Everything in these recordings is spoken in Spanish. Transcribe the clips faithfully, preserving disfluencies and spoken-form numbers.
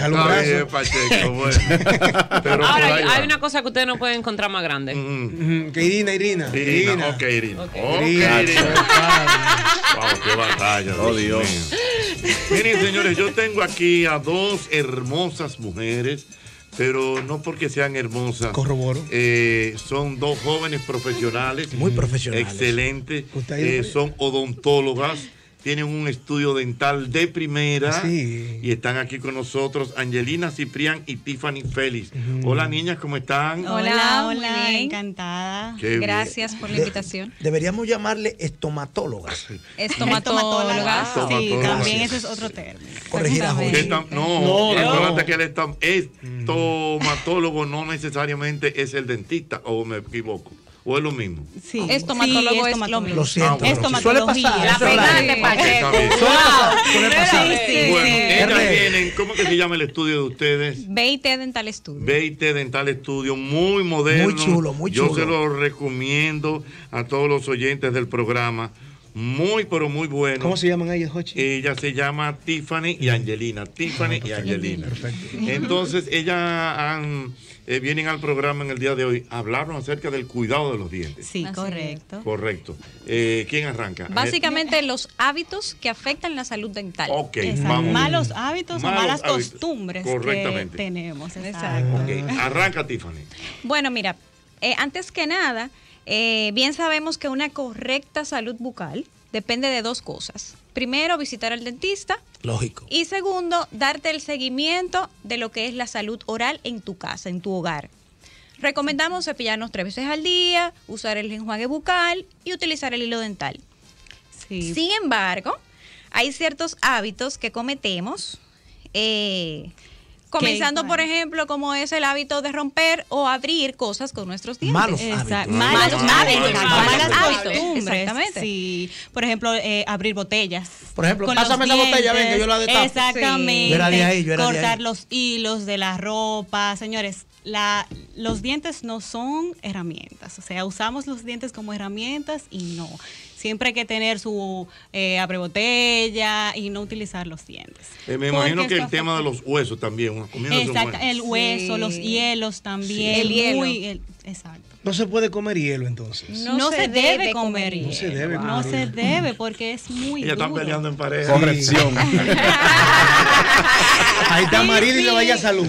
Jala un brazo. Pacheco, bueno. Pero ahora, hay, hay una cosa que ustedes no pueden encontrar más grande. Mm-hmm. Que Irina, Irina. Irina, Irina. Ok, Irina. Ok, okay, Irina. Wow, qué batalla. Oh, Dios. Miren, señores, yo tengo aquí a dos hermosas mujeres, pero no porque sean hermosas. Corroboro. Eh, son dos jóvenes profesionales. Muy profesionales. Excelentes. Eh, son odontólogas. Tienen un estudio dental de primera. Sí. Y están aquí con nosotros Angelina Ciprián y Tiffany Félix. Uh-huh. Hola, niñas, ¿cómo están? Hola, hola, encantada. Qué Gracias bien. por la invitación. De, deberíamos llamarle estomatólogas. Estomatólogas. Sí, también ese es otro término. Corregir a Jorge. No, no, no. Que el estom- estomatólogo no necesariamente es el dentista, o me equivoco. ¿O es lo mismo? Sí, estomatólogo sí, es, es lo mismo. Lo siento. Ah, estomatología. La pegaste, Pacheco. Suele pasar. Sí, sí, bueno, sí. ellas vienen, ¿cómo que se llama el estudio de ustedes? B I T Dental Studio. B I T Dental Studio, muy moderno. Muy chulo, muy chulo. Yo se lo recomiendo a todos los oyentes del programa. Muy, pero muy bueno. ¿Cómo se llaman ellas, Jochi? Ella se llama Tiffany y Angelina. Tiffany ah, y Angelina. Perfecto. Entonces, ellas han... Eh, vienen al programa en el día de hoy, hablaron acerca del cuidado de los dientes. Sí, correcto. Correcto. Eh, ¿Quién arranca? Básicamente los hábitos que afectan la salud dental. Ok, exacto. vamos. Malos hábitos malos o malas hábitos. costumbres Correctamente. que tenemos. Exacto. Okay. Arranca, Tiffany. Bueno, mira, eh, antes que nada, eh, bien sabemos que una correcta salud bucal depende de dos cosas. Primero, visitar al dentista. Lógico. Y segundo, darte el seguimiento de lo que es la salud oral en tu casa, en tu hogar. Recomendamos cepillarnos tres veces al día, usar el enjuague bucal y utilizar el hilo dental. Sí. Sin embargo, hay ciertos hábitos que cometemos, eh, comenzando, por ejemplo, como es el hábito de romper o abrir cosas con nuestros dientes. Malos hábitos. Malos hábitos. Malas hábitos. Exactamente. Sí. Por ejemplo, eh, abrir botellas. Por ejemplo, pásame esa botella, ven que yo la destapo. Exactamente. Sí. Yo era de ahí, yo era Cortar de ahí. los hilos de la ropa. Señores, la, los dientes no son herramientas. O sea, usamos los dientes como herramientas y no. Siempre hay que tener su eh, abrebotella y no utilizar los dientes. Eh, me imagino que el tema de los huesos también. Exacto, el hueso, sí. Los hielos también. Sí. El hielo. Muy, el, exacto. No se puede comer hielo entonces. No, no se, se debe, debe comer hielo. No se debe comer No hielo. se debe porque es muy Ellas duro. Están peleando en pareja. Corrección. Ahí está Maril y le vaya salud.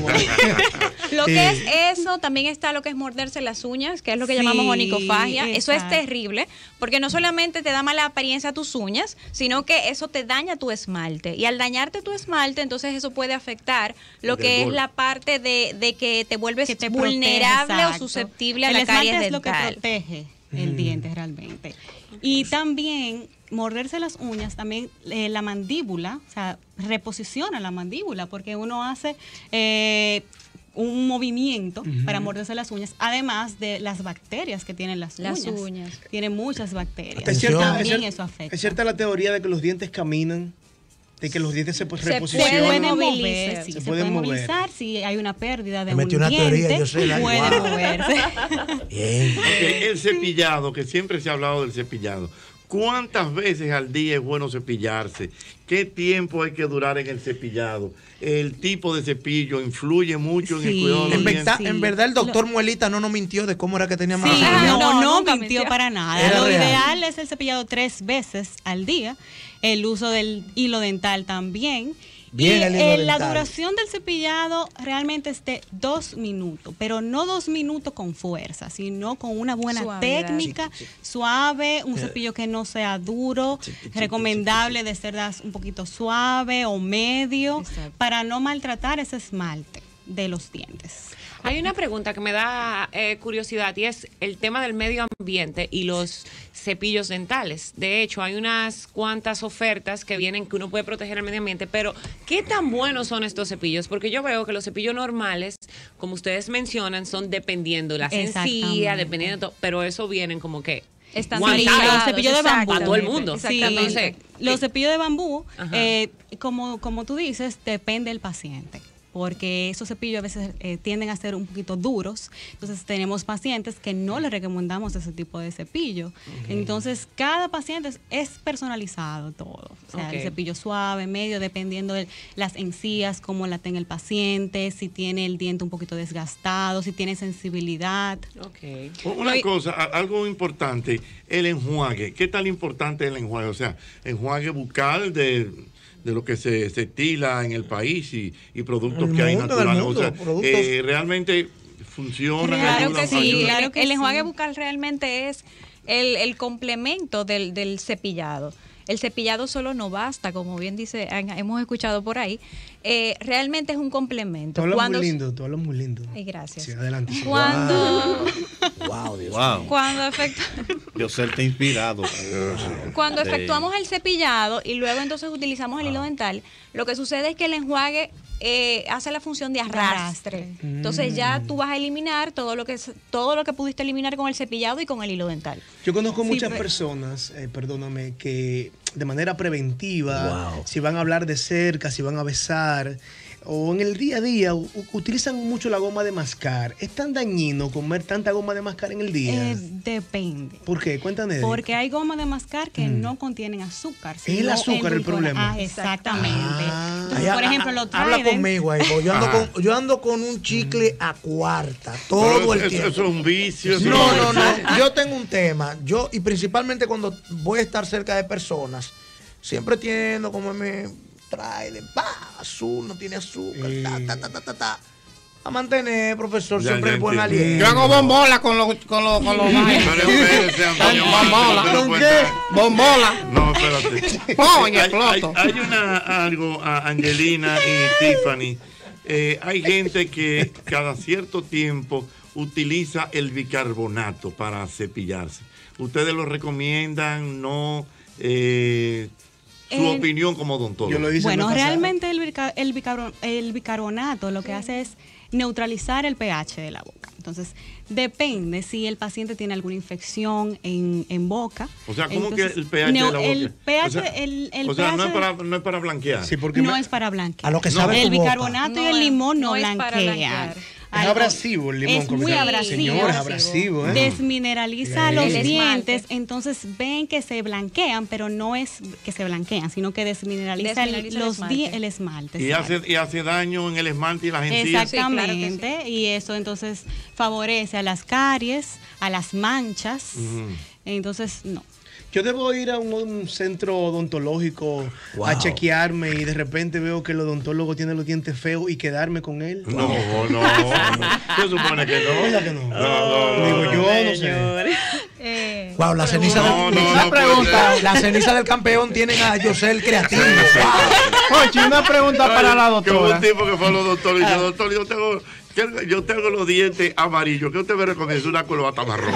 Lo que es eso, también está lo que es morderse las uñas, que es lo que sí, llamamos onicofagia. Exacto. Eso es terrible, porque no solamente te da mala apariencia a tus uñas, sino que eso te daña tu esmalte. Y al dañarte tu esmalte, entonces eso puede afectar lo que Del es gol. la parte de, de que te vuelves que te vulnerable protege, o susceptible a el la caries dental. Es lo que protege el mm. diente realmente. Y también morderse las uñas, también eh, la mandíbula, o sea, reposiciona la mandíbula, porque uno hace... Eh, un movimiento uh-huh. para morderse las uñas, además de las bacterias que tienen las, las uñas. uñas. Tienen muchas bacterias. Es cierta, también es cierta, eso afecta. Es cierta la teoría de que los dientes caminan, de que los dientes se, pues, se reposicionan. Se pueden mover, sí, se, se pueden pueden mover. movilizar si hay una pérdida de Me un una diente, teoría, yo sé, la puede wow. moverse. Bien. Okay, el cepillado, que siempre se ha hablado del cepillado. ¿Cuántas veces al día es bueno cepillarse? ¿Qué tiempo hay que durar en el cepillado? El tipo de cepillo influye mucho sí, en el cuidado de los en dientes. verdad, en verdad el doctor Lo... Muelita no nos mintió de cómo era que tenía más. Sí, no, no, no mintió, mintió para nada. Era Lo real. ideal es el cepillado tres veces al día. El uso del hilo dental también. Bien, y el hilo eh, dental. La duración del cepillado realmente es de dos minutos, pero no dos minutos con fuerza, sino con una buena Suavidad. técnica, sí, sí. suave, un cepillo que no sea duro, sí, sí, recomendable sí, sí, sí. de cerdas un poquito suave o medio, Exacto. para no maltratar ese esmalte de los dientes. Hay una pregunta que me da eh, curiosidad y es el tema del medio ambiente y los cepillos dentales. De hecho, hay unas cuantas ofertas que vienen que uno puede proteger el medio ambiente, pero ¿qué tan buenos son estos cepillos? Porque yo veo que los cepillos normales, como ustedes mencionan, son dependiendo la encía, dependiendo de todo, pero eso vienen como que están sí, los cepillos de bambú para todo el mundo. Sí, entonces, los cepillos de bambú, eh, como, como tú dices, depende del paciente. porque esos cepillos a veces eh, tienden a ser un poquito duros. Entonces tenemos pacientes que no les recomendamos ese tipo de cepillo. Okay. Entonces cada paciente es, es personalizado todo. O sea, okay. el cepillo suave, medio, dependiendo de las encías, cómo la tenga el paciente, si tiene el diente un poquito desgastado, si tiene sensibilidad. Okay. Una Hoy, cosa, algo importante, el enjuague. ¿Ququé tan importante es el enjuague? O sea, enjuague bucal de... de lo que se, se estila en el país y, y productos que hay naturales. O sea, eh, realmente funciona. Claro que sí, claro que el enjuague bucal realmente es el, el complemento del, del cepillado. El cepillado solo no basta, como bien dice, hemos escuchado por ahí. Eh, realmente es un complemento. Tú hablas Cuando, muy lindo, tú hablas muy lindo. Ay, gracias. Sí, adelante. Sí. Cuando... Wow, Dios wow. Cuando efectu... Yo ser te inspirado. Cuando efectuamos el cepillado y luego entonces utilizamos el hilo dental, lo que sucede es que el enjuague eh, hace la función de arrastre. Mm. Entonces ya tú vas a eliminar todo lo que todo lo que pudiste eliminar con el cepillado y con el hilo dental. Yo conozco sí, muchas pero... personas, eh, perdóname, que de manera preventiva, wow. si van a hablar de cerca, si van a besar, o en el día a día u- utilizan mucho la goma de mascar. ¿Es tan dañino comer tanta goma de mascar en el día? Eh, depende. ¿Por qué? Cuéntame. Porque hay goma de mascar que mm. no contienen azúcar. ¿Es el azúcar el problema? Ah, exactamente. Ah. Entonces, por ejemplo, lo traen. Habla conmigo ahí, yo ando con, yo ando con un chicle a cuarta todo Pero el eso, tiempo. Eso es un vicio. Eso no, no, no, no. Yo tengo un tema. Yo, y principalmente cuando voy a estar cerca de personas, siempre tiendo como me trae, pa, azul, no tiene azúcar, eh. ta, ta, ta, ta, ta, ta. A mantener, profesor, ya, siempre ya el buen aliento. Yo hago bombola con los con los con los bombola. ¿Con qué? Bombola. No, espérate. Oye, hay, hay, hay una algo, Angelina y Tiffany. Eh, hay gente que cada cierto tiempo utiliza el bicarbonato para cepillarse. ¿Ustedes lo recomiendan? ¿No? Eh, su eh, opinión como odontólogo. Bueno, realmente el, bicar el, bicarbo el bicarbonato lo que sí. hace es neutralizar el pH de la boca. Entonces, depende si el paciente tiene alguna infección en, en boca. O sea, ¿cómo Entonces, que el pH no, de la boca? El pH, o sea, el, el o sea pH no, es para, no es para blanquear. Sí, porque no me... es para blanquear. A lo que sabe el tu bicarbonato boca. y el limón no, no blanquean. Es abrasivo el limón. Es muy abrasivo. Señor, es abrasivo. ¿eh? Desmineraliza sí. los el dientes, esmalte. Entonces ven que se blanquean, pero no es que se blanquean, sino que desmineraliza, desmineraliza el, los el esmalte. el esmalte. Y hace, y hace daño en el esmalte y las encías. Exactamente, sí, claro sí. y eso entonces favorece a las caries, a las manchas. Uh-huh. Entonces, no. Yo debo ir a un, un centro odontológico wow. a chequearme y de repente veo que el odontólogo tiene los dientes feos y quedarme con él. No, no, no. Se supone que no. ¿Verdad que no? No, no, no. Digo yo, no sé. Eh, wow, la ceniza no, del, no, una no pregunta, la ceniza del campeón tienen a Yosel creativo. Wow. Oye, una pregunta Ay, para la doctora. Que hubo un tipo que fue a los doctores y dice, doctor, yo tengo, yo tengo los dientes amarillos. ¿Qué usted me recomienda? Una corbata marrón.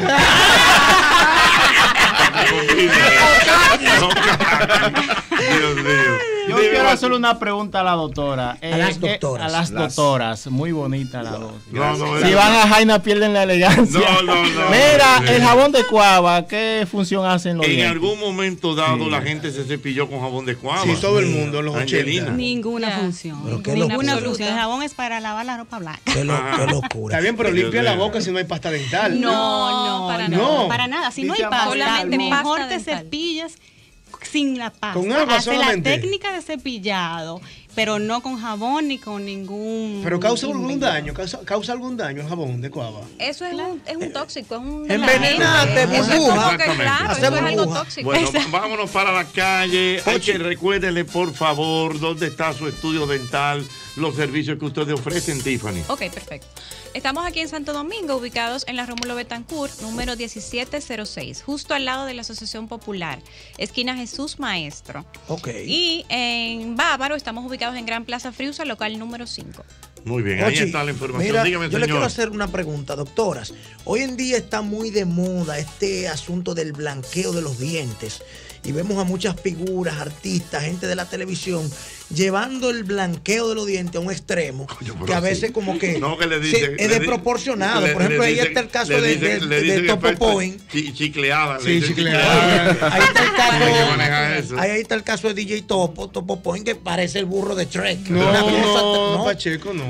Dios mío. Yo Dime, quiero hacerle una pregunta a la doctora. A eh, las doctoras. A las doctoras. Muy bonita la doctora. No, no, si van a Jaina pierden la elegancia. No, no, no. Mira, no, el jabón de cuava, ¿qué función hace en los En dientes? algún momento dado sí. la gente se cepilló con jabón de cuava. Sí, todo el mundo, en los Angelina. ochenta. Ninguna yeah. función. Ninguna función. El jabón es para lavar la ropa blanca. Qué, lo, qué locura. Está bien, pero limpia la boca si no hay pasta dental. No, no, para nada. No. Para nada. Si no hay pasta, mejor te cepillas sin la pasta. Con agua Hace solamente. La técnica de cepillado, pero no con jabón ni con ningún. Pero causa algún daño, causa, causa algún daño el jabón de cuava. Eso es un, es un tóxico, es un envenenante, burbuja. Claro, eso es algo tóxico. Bueno, vámonos para la calle. Hay que recuérdenle, por favor, dónde está su estudio dental, los servicios que ustedes ofrecen, Tiffany. Ok, perfecto. Estamos aquí en Santo Domingo, ubicados en la Rómulo Betancourt, número diecisiete cero seis, justo al lado de la Asociación Popular, esquina Jesús Maestro. Ok. Y en Bávaro estamos ubicados en Gran Plaza Friusa, local número cinco. Muy bien, ahí Ochi, está la información. Mira, Dígame, yo señor. le quiero hacer una pregunta, doctoras. Hoy en día está muy de moda este asunto del blanqueo de los dientes. Y vemos a muchas figuras, artistas, gente de la televisión, llevando el blanqueo de los dientes a un extremo, Coño, que a veces sí. como que, no, que le dice, sí, es desproporcionado. Le, Por ejemplo, ahí está el caso de, dice, de, de, de Topo Point. Chicleada. Sí, chicleada. Ahí está el caso, ahí está el caso de D J Topo, Topo Point, que parece el burro de Shrek. No, no, no, Pacheco, no.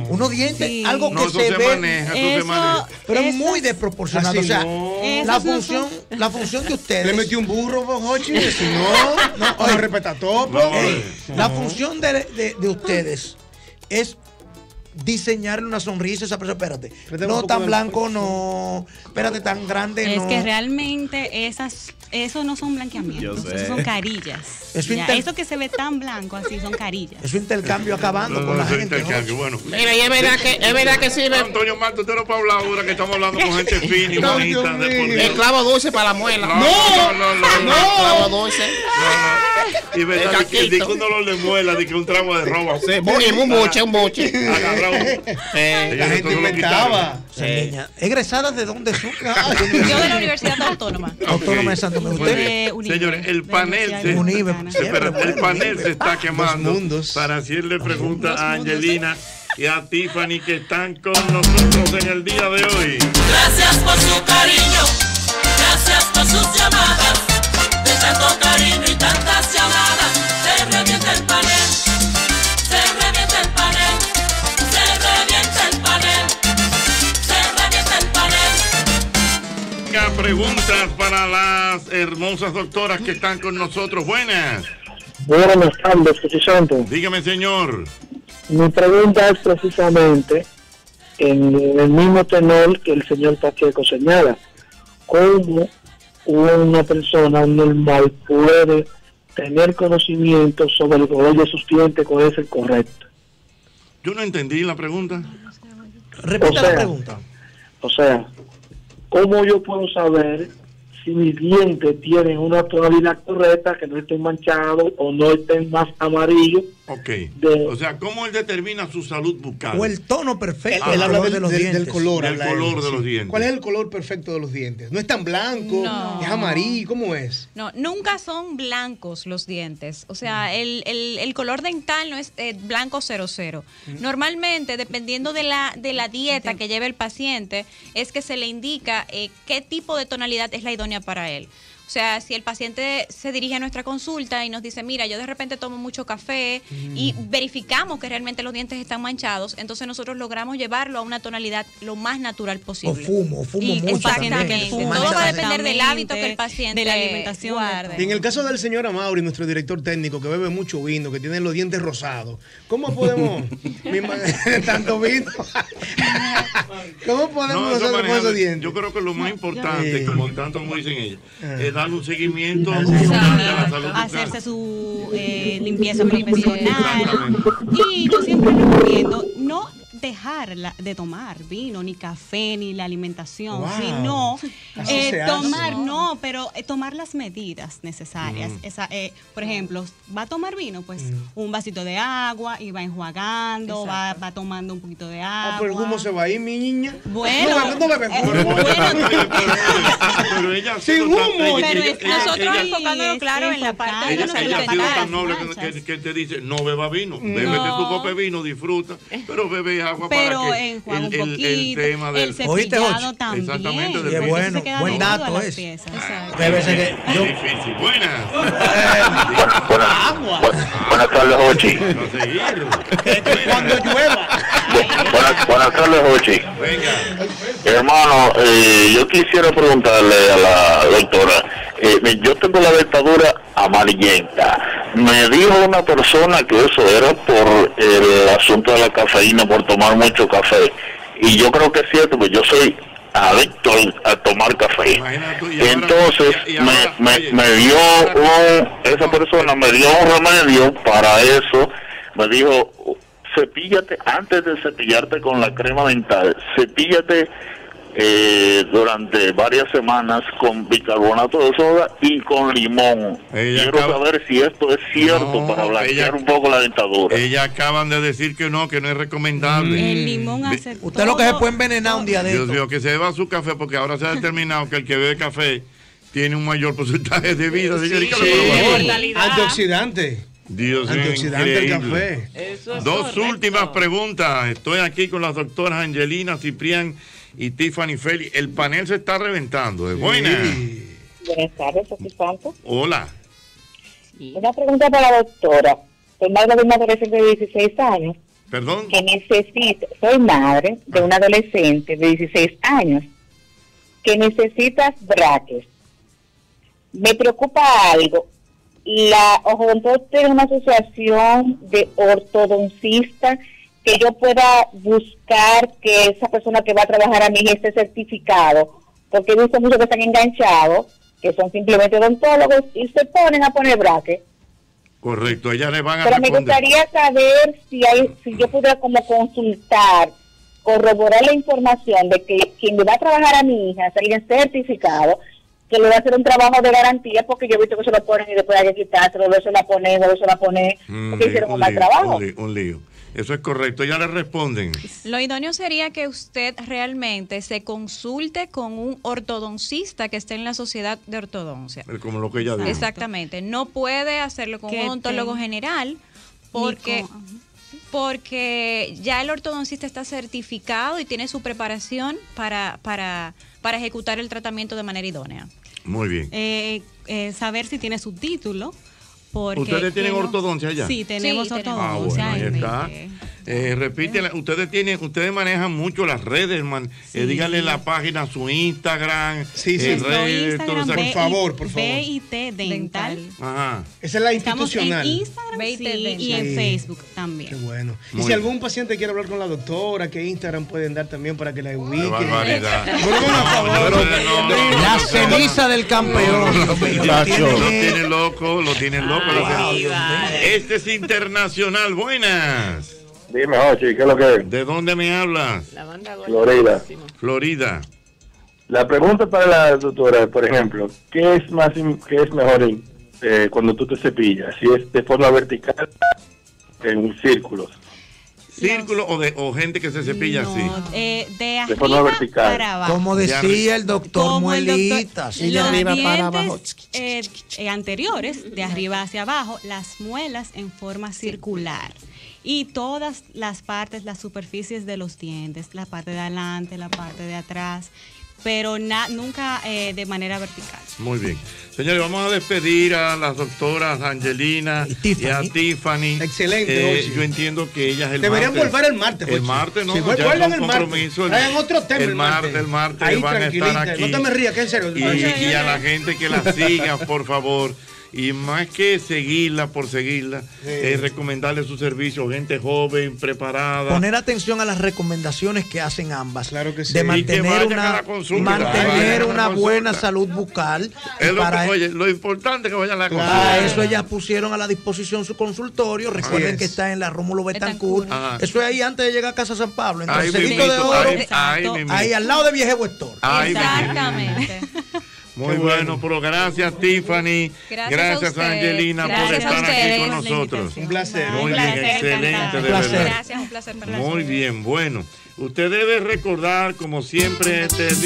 Unos dientes, Sí. algo que No, eso se, se ve, maneja, eso se Eso- maneja. pero es Esas- muy desproporcionado. Así O sea, no. la Esas no función, la función de ustedes. Le metió un burro, Jochi. Si no, no, no respeta topo. No, Ey, no. la función de, de- de ustedes es diseñarle una sonrisa a esa persona. Espérate, Préstame un no poco tan de- blanco, no. Espérate, tan grande, Es no. que realmente esas, eso no son blanqueamientos, Yo sé. eso son carillas. Eso Ya, inter- eso que se ve tan blanco así son carillas. Eso intercambio acabando No, con no, la eso gente. intercambio. Bueno, Mira, y es verdad que, es verdad que sirve Antonio Marto, usted no puede hablar ahora que estamos hablando con gente fina y No, bonita. Dios de por mío. Dios. el clavo dulce para la muela. No, no, no, no, no. Clavo dulce. Y verdad, El de que, de caquito. que un dolor de muela, de que un trago de roba. Sí, bu- un buche, un buche. Agarrado. Eh, La gente inventaba. Esa niña, ¿egresadas de dónde son? Yo de la Universidad Autónoma. Autónoma de Santo Domingo. Muy Usted- bien. De Unive, Señores, el de panel Universidad se, Unive, Dominicana. siempre espera, el bueno, panel Unive. se está quemando mundos. para hacerle preguntas a Angelina y a Tiffany que están con nosotros en el día de hoy. Gracias por su cariño, gracias por sus llamadas. De tanto cariño y tantas llamadas, se revienta el panel, se revienta el panel, se revienta el panel, se revienta el panel. Venga, preguntas para las hermosas doctoras que están con nosotros. Buenas. Buenas tardes, precisamente. Dígame, señor. Mi pregunta es precisamente en el mismo tenor que el señor Pacheco señala. ¿Cómo una persona normal puede tener conocimiento sobre el color de sus dientes, cuál es el correcto? Yo no entendí la pregunta. Repita O sea, la pregunta. O sea, ¿cómo yo puedo saber si mis dientes tienen una tonalidad correcta, que no estén manchados o no estén más amarillos? Ok. De- O sea, ¿cómo él determina su salud bucal? O el tono perfecto Él, él del habla color del, de los del- dientes. del color. Del habla color él, de los dientes. ¿Cuál es el color perfecto de los dientes? ¿No es tan blanco? No. ¿Es amarillo? ¿Cómo es? No, nunca son blancos los dientes. O sea, el, el- el color dental no es eh, blanco cero cero. Normalmente, dependiendo de la, de la dieta que lleve el paciente, es que se le indica eh, qué tipo de tonalidad es la idónea para él. O sea, si el paciente se dirige a nuestra consulta y nos dice, mira, yo de repente tomo mucho café y verificamos que realmente los dientes están manchados, entonces nosotros logramos llevarlo a una tonalidad lo más natural O posible. fumo, o fumo Y mucho exactamente. también. Todo Mancha va a la depender del hábito que el paciente de la alimentación, guarde. Y en el caso del señor Amaury, nuestro director técnico, que bebe mucho vino, que tiene los dientes rosados, ¿cómo podemos, mi ma- tanto vino, cómo podemos No, eso nosotros con manejando- esos dientes? Yo creo que lo más importante, Sí. como tanto como dicen ellos, Ah. es darle un seguimiento a Exacto. la salud bucal. Hacerse su eh, limpieza profesional. Exactamente. Y yo siempre recomiendo no dejar la- de tomar vino, ni café, ni la alimentación, Wow. sino Así eh, se hace. tomar, no, pero eh, tomar las medidas necesarias. Mm. Esa, eh, por ejemplo, va a tomar vino, pues un vasito de agua y va enjuagando, va, va tomando un poquito de agua. Ah, pero el humo se va a ir, mi niña. Bueno, no, bebe- no bebe eh, humo. bueno, Pero ella ha Sin sido tan- humo. ella- Pero ella- es- ella- nosotros ella- enfocándonos, claro, en la parte de Ella, la salud ella ha sido dental. tan noble que, manchas. que- que te dice, no beba vino, bébete tu copa de vino, disfruta, pero bebe agua pero para que enjuaga un el, el- poquito, el tema el, del... ¿Oíste, cepillado Jochi? también. Exactamente, Sí, del- es porque bueno, se queda buen dentro de dato las es. piezas. Hay veces que Es yo- difícil. Buenas. Buenas, buenas tardes, Jochi. No seguir. Cuando llueva. Buenas, buenas tardes, Jochi. Venga. Hermano, eh, yo quisiera preguntarle a la doctora, eh, mi- yo tengo la dentadura amarillenta. Me dijo una persona que eso era por el asunto de la cafeína, por tomar mucho café. Y yo creo que es cierto, pues yo soy adicto a tomar café. Imagínate tú, y ahora- Entonces y- y me, ahora, me, oye, me dio un, esa persona me dio un remedio para eso. Me dijo, cepíllate antes de cepillarte con la crema dental, cepíllate eh, durante varias semanas con bicarbonato de soda y con limón. Ella Quiero acaba- saber si esto es cierto No, para blanquear ella- un poco la dentadura. Ella acaban de decir que no, que no es recomendable. El limón hace Usted lo que se todo- puede envenenar un día de Dios esto. mío, que se beba su café, porque ahora se ha determinado que el que bebe café tiene un mayor porcentaje de vida. Señorita, Sí, ¿qué le pasa? Mortalidad. antioxidante. Dios mío, Antioxidante el increíble. café. Eso es Dos correcto. últimas preguntas. Estoy aquí con las doctoras Angelina Ciprián y Tiffany Félix. El panel se está reventando. ¿Es buena? Sí. Buenas tardes, aquí Santos. Hola. Una pregunta para la doctora. Soy madre de una adolescente de dieciséis años Perdón. Que necesito, soy madre de un adolescente de dieciséis años que necesita brackets. Me preocupa algo. La Ojontó tiene una asociación de ortodoncistas que yo pueda buscar que esa persona que va a trabajar a mí esté certificado, porque he visto muchos que están enganchados, que son simplemente odontólogos y se ponen a poner brackets. Correcto, ella le van a Pero me responder. gustaría saber si hay, si yo pudiera como consultar, corroborar la información de que quien le va a trabajar a mi hija es alguien certificado, que le va a hacer un trabajo de garantía, porque yo he visto que se lo ponen y después hay que quitárselo, luego se la ponen, luego se la ponen, porque hicieron un, un mal lío, trabajo. Un lío, un lío. Eso es correcto, ya le responden. Lo idóneo sería que usted realmente se consulte con un ortodoncista que esté en la sociedad de ortodoncia. Como lo que ella dijo. Exactamente. No puede hacerlo con Que un odontólogo te- general porque, porque ya el ortodoncista está certificado y tiene su preparación para, para, para ejecutar el tratamiento de manera idónea. Muy bien. Eh, eh, saber si tiene su título. Porque ¿Ustedes tienen tenemos- ortodoncia allá? Sí, tenemos Sí, tenemos. Ah, ortodoncia. bueno, ahí en está. Melle. Eh, repite, ustedes tienen, ustedes manejan mucho las redes, man. Eh, díganle la página, su Instagram, Sí, sí. eh, Nuestro redes, Instagram, todo eso. Por B I- favor, por favor. B I T Dental. Ajá. Esa es la Estamos institucional. en Instagram B I T sí, Dental. y en Sí. Facebook Qué también. bueno. Y Muy si bien. algún paciente quiere hablar con la doctora, ¿qué Instagram pueden dar también para que la ubiquen? Qué barbaridad. Bueno, por favor. Pero, no, no, no, La no, ceniza del campeón. no, Dios mío, lo Lo tiene- tiene loco, lo tiene loco. lo Ay, tiene- vale. Este es internacional. Buenas. Dime, Ochi, ¿qué es lo que es? ¿De dónde me hablas? La banda Florida. Florida. La pregunta para la doctora, por ejemplo, ¿qué es más, im- qué es mejor eh, cuando tú te cepillas? Si es de forma vertical, en círculos. ¿Círculo o, de, o gente que se cepilla No, así? eh, de De arriba forma vertical. para abajo. Como decía el doctor Como el doctor- Muelitas. Y de los arriba para dientes, abajo. eh, eh, anteriores, de arriba hacia abajo, las muelas en forma circular. Y todas las partes, las superficies de los dientes, la parte de adelante, la parte de atrás, pero na- nunca eh, de manera vertical. Muy bien. Señores, vamos a despedir a las doctoras Angelina y, a Tiffany. Excelente, Eh, Ochi. yo entiendo que ellas el Deberían martes. volver el martes, El Ochi. martes, no, Sí, ya vuelvan son el martes. compromisos. Traigan otro tema el el martes. martes. El martes Ahí van a estar tranquilita. aquí. No te me rías, que en serio. Y, y a la gente que la siga, por favor. Y más que seguirla por seguirla, eh, recomendarle su servicio, gente joven, preparada. Poner atención a las recomendaciones que hacen ambas. Claro que sí. De Y que mantener vayan a una, la consulta. mantener Vayan a la una consulta. buena salud bucal. Es Y lo, para, que- oye, lo importante es que vayan a la para consulta. eso ellas pusieron a la disposición su consultorio. Recuerden es. que está en la Rómulo Betancourt. Ajá. Eso es ahí antes de llegar a Casa San Pablo. En Ahí el Cerrito de mismito, Oro. ahí- ahí Ahí, mismito. al lado de Viejo Store. Ay, Exactamente. Muy bueno, pero gracias Tiffany, Gracias gracias, a ustedes. Angelina por Gracias a estar aquí ustedes. con nosotros. Un placer. Muy Un bien, placer, excelente, encantada. de Un placer. verdad. Gracias, un placer para Muy bien, bueno, usted debe recordar como siempre te